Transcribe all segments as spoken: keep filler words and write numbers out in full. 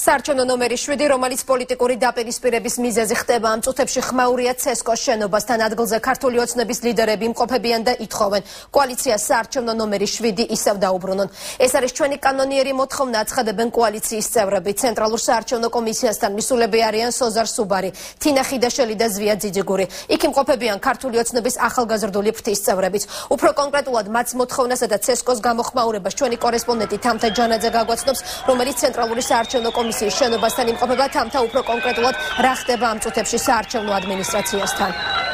საარჩევნო ნომერი შვიდი, რომელიც პოლიტიკური დაპირისპირების მიზეზი ხდება ამ წუთებში ხმაურია ცესკოს შენობასთან ადგილზე ქართული ოცნების ლიდერები იმყოფებიან და ითხოვენ კოალიციას საარჩევნო ნომერი შვიდი ისევ დაუბრუნონ. ეს არის ჩვენი კანონიერი მოთხოვნა, აცხადებენ კოალიციის წევრები. ცენტრალურ საარჩევნო კომისიასთან მისულები არიან სოზარ სუბარი, თინა ხიდაშელი და ზვია ძიძიგური. იქ იმყოფებიან ქართული ოცნების ახალგაზრდული ფრთის წევრებიც. უფრო კონკრეტულად მათ მოთხოვნასა და ცესკოს გამოხმაურებას ჩვენი კორესპონდენტი თამთა ჯანაძე გაგვაცნობს, რომელიც ცენტრალური საარჩევნო კომისიის შენობასთან იმყოფება. თამთა, უფრო კონკრეტულად რა ხდება ამ წუთებში საარჩევნო ადმინისტრაციასთან?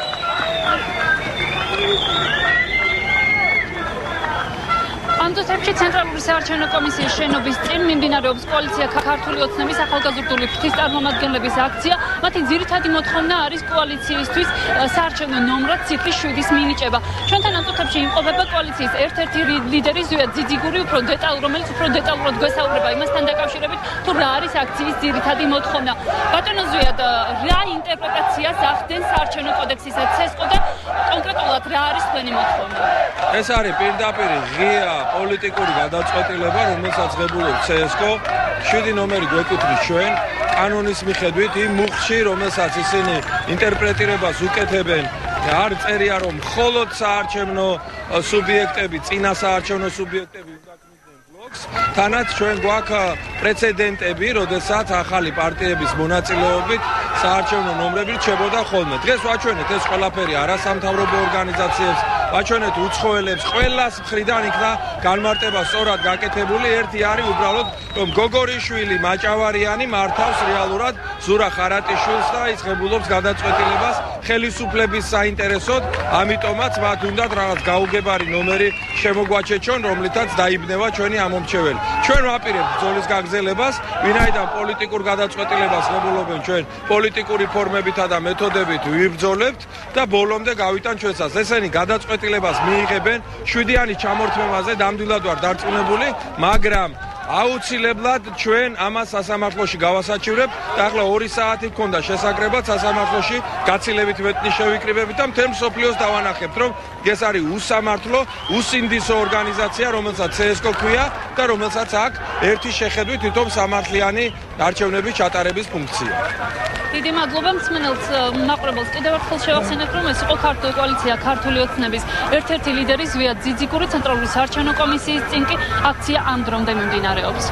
ამ წუთებში ცენტრალური საარჩევნო კომისიის შენობის წინ მიმდინარეობს კოალიცია ქართული ოცნების ახალგაზრდული ფრთის წარმომადგენლების აქცია. მათი ძირითადი მოთხოვნა არის კოალიციისთვის საარჩევნო ნომრად ციფრი შვიდის მინიჭება. ჩვენთან ამ წუთებში იმყოფება კოალიციის ერთ-ერთი ლიდერი ზვია ძიძიგური, უფრო დეტალურად, რომელიც უფრო დეტალურად გვესაუბრება იმასთან დაკავშირებით, თუ რა არის აქციის ძირითადი მოთხოვნა. ბატონო ზვია, რა ინტერპრეტაციას ახდენ საარჩევნო კოდექსისა ცესკო და კონკრეტულად რა არის თქვენი მოთხოვნა? ეს არის პირდაპირ ღია პოლიტიკური გადაწყვეტილება, რომელსაც ღებულობს ცესკო. შვიდი ნომერი გვეკუთვნის ჩვენ კანონის მიხედვით იმ მუხლში, რომელსაც ისინი ინტერპრეტირებას უკეთებენ. არ წერია, რომ მხოლოდ საარჩევნო სუბიექტები, წინა საარჩევნო სუბიექტები უკავშირდებიან ბლოკს. თანაც ჩვენ გვაქვს პრეცედენტები, როდესაც ახალი პარტიების მონაწილეობით საარჩევნო ნომრები რჩებოდა ხოლმე. დღეს ვაჩვენეთ ეს ყველაფერი არასამთავრობო ორგანიზაციებს, ვაჩვენეთ უცხოელებს, ყველას მხრიდან იქნა განმარტება სწორად გაკეთებული. ერთი არის უბრალოდ, რომ გოგორიშვილი მაჭავარიანი მართავს რეალურად ზურა ხარატიშვილს და ის ღებულობს გადაწყვეტილებას ხელისუფლების საინტერესოდ, ამიტომაც მათ უნდათ რაღაც გაუგებარი ნომერი შემოგვაჩეჩონ, რომლითაც დაიბნევა ჩვენი ამომრჩეველი. ჩვენ ვაპირებთ ბრძოლის გაგრძელებას, ვინაიდან პოლიტიკურ გადაწყვეტილებას ღებულობენ ჩვენ პოლიტიკური ფორმებითა და მეთოდებით ვიბრძოლებთ და ბოლომდე გავიტან ჩვენსაც. ესენი გადაწყვეტილებას მიიღებენ შვიდიანი ჩამორთმევაზე, ნამდვილად ვარ დარწმუნებული, მაგრამ აუცილებლად ჩვენ ამას სასამართლოში გავასაჩივრებთ და ახლა ორი საათი გქონდა შესაკრებად სასამართლოში გაცილებით მეტნი შევიკრიბებით და მთელ მსოფლიოს დავანახებთ, რომ ეს არის უსამართლო, უსინდისო ორგანიზაცია, რომელსაც ცესკო ქვია და რომელსაც აქვს ერთი შეხედვით თვითონ სამართლიანი არჩევნების ჩატარების ფუნქცია. დიდი მადლობა მსმენელს მაყურებელს. კიდევ ერთხელ შევახსენებ, რომ ეს იყო ქართული კოალიცია ქართული ოცნების ერთ-ერთი ლიდერი ზვია ძიძიგური, ცენტრალური საარჩევნო კომისიის წინ კი აქცია ამ დრომდე მიმდინარეობს.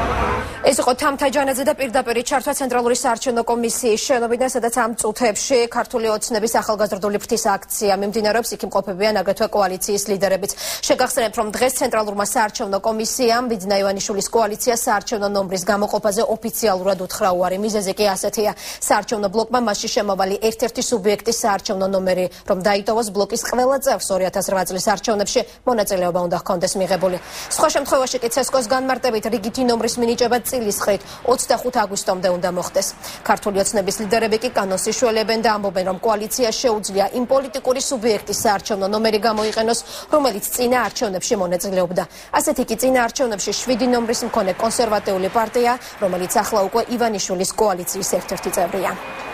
ეს იყო თამთა ჯანაძე და პირდაპირ ჩართვა ცენტრალური საარჩევნო კომისიის შენობიდან, სადაც ამ წუთებში ქართული ოცნების ახალგაზრდული ფრთის აქცია მიმდინარეობს. იქ იმყოფებიან აგრეთვე კოალიციის ლიდერებიც. შეგახსენებთ, რომ დღეს ცენტრალურმა საარჩევნო კომისიამ ბიძინა ივანიშვილის კოალიცია საარჩევნო ნომრის გამოყოფაზე ოფიციალურად უთხრა უარი. მიზეზი კი ასეთია: საარჩევნო ბლოკმა მასში შემავალი ერთ-ერთი სუბიექტის საარჩევნო ნომერი, რომ დაიტოვოს ბლოკის ყველა წევრს ორი ათას რვა წლის არჩევნებში მონაწილეობა უნდა ჰქონდეს მიღებული. სხვა შემთხვევაში კი ცესკოს განმარტებით რიგითი ნომრის მინიჭება წილის ხრით ოცდახუთ აგვისტომდე უნდა მოხდეს. ქართული ოცნების ლიდერები კი კანონს იშველებენ და ამბობენ, რომ კოალიციას შეუძლია იმ პოლიტიკური სუბიექტის საარჩევნო ნომერი გამოიყენოს, რომელიც წინა არჩევნებში მონაწილეობდა. ასეთი კი წინა არჩევნებში შვიდი ნომრის მქონე კონსერვატიული პარტია, რომელიც ახლა უკვე ივანიშვილის კოალიციის ერთ-ერთი წევრია.